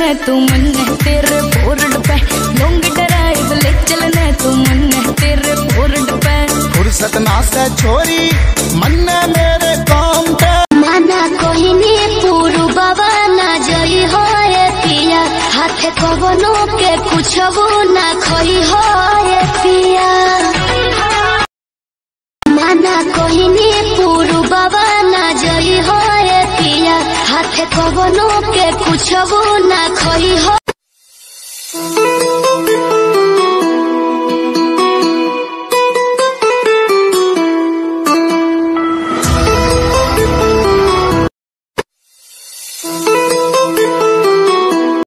तू मन तेरे फोर्ड पे, लॉन्ग ड्राइव ले चलने तू मन तेरे फोर्ड पे। फुर्सत ना से छोरी मन मेरे काम पे, माना कोहिनी पूरु बाबा ना जई हो पिया, हाथे कवनो के कुछ वो ना खोई हो पिया। माना कोहिनी पूरु बाबा ना जई हो पिया, हाथे कवनो के कुछ वो ना खोई हो